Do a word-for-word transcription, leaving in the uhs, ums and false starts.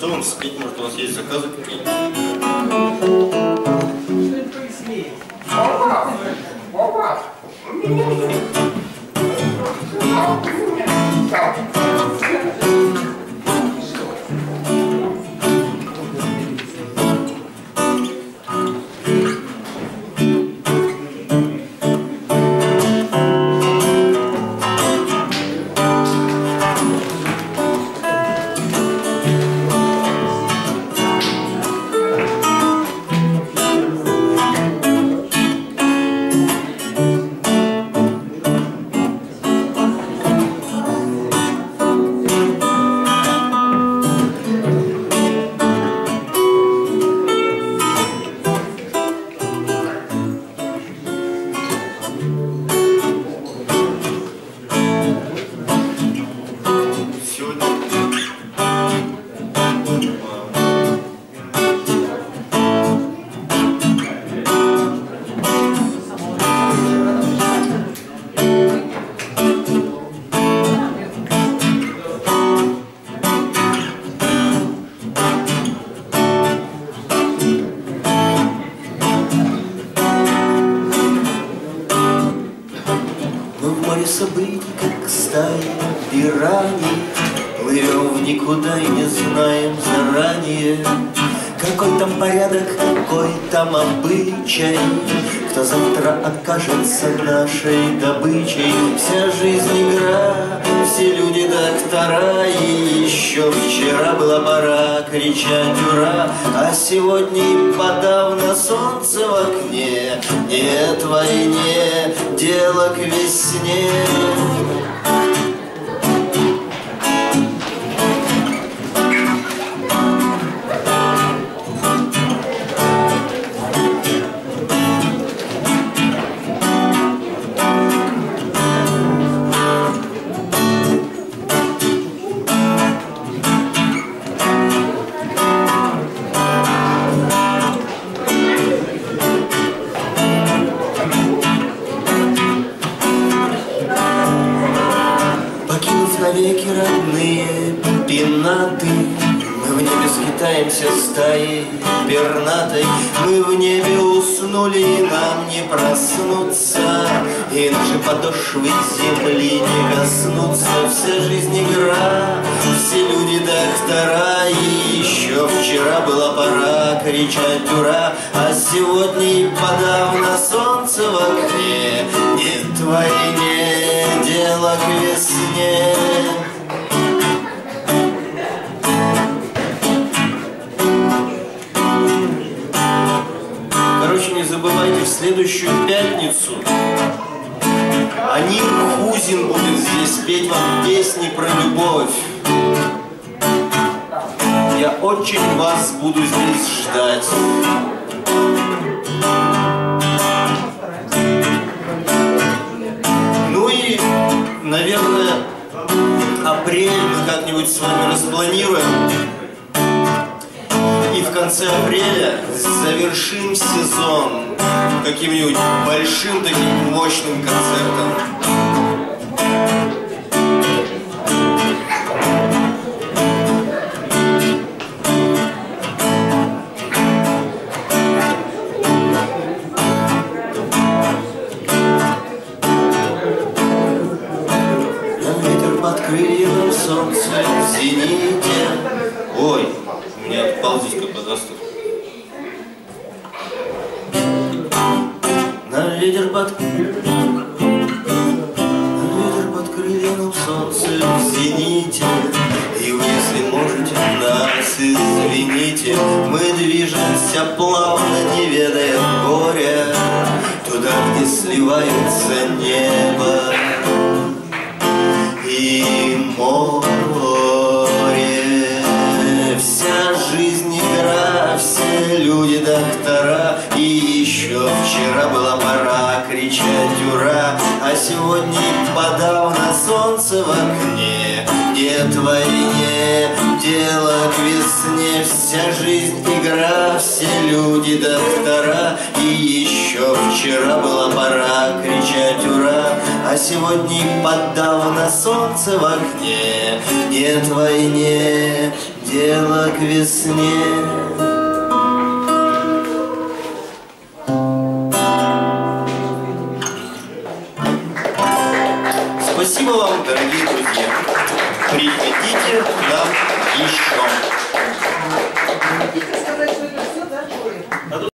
что вам спеть? Может, у вас есть заказы какие-то? Событий, как стаи пираний, плывем в никуда и не знаем заранее, какой там порядок, какой там обычай, кто завтра окажется нашей добычей. Вся жизнь игра, все люди доктора, и еще вчера была пора кричать ура, а сегодня и подавно солнце в окне. Нет в войне дело к весне. Навеки родные пенаты, мы в небе скитаемся стаей пернатой. Мы в небе уснули, и нам не проснуться, и наши подошвы земли не коснутся. Вся жизнь игра, все люди доктора, и еще вчера была пора кричать ура, а сегодня и подавно солнце в окне. Нет в войне дело к весне. Короче, не забывайте, в следующую пятницу Анир Хузин будет здесь петь вам песни про любовь. Я очень вас буду здесь ждать. Ну и, наверное, апрель мы как-нибудь с вами распланируем. И в конце апреля завершим сезон каким-нибудь большим таким мощным концертом. Ветер под крыльями, солнце в зените. Ой, у меня отпал здесь каподастер. На ветер под На ветер под крыльями, солнце в зените. И вы, если можете, нас извините. Мы движемся плавно, не ведая горя, туда, где сливаются небо и море. Вся жизнь игра, все люди доктора, и еще вчера была пора кричать ура, а сегодня подавно солнце в окне. Нет в войне дело к весне. Вся жизнь игра, все люди доктора, и еще вчера была пора кричать ура, а сегодня подавно солнце в окне. Нет в войне дело к весне. Спасибо вам, дорогие друзья. Приходите к нам еще.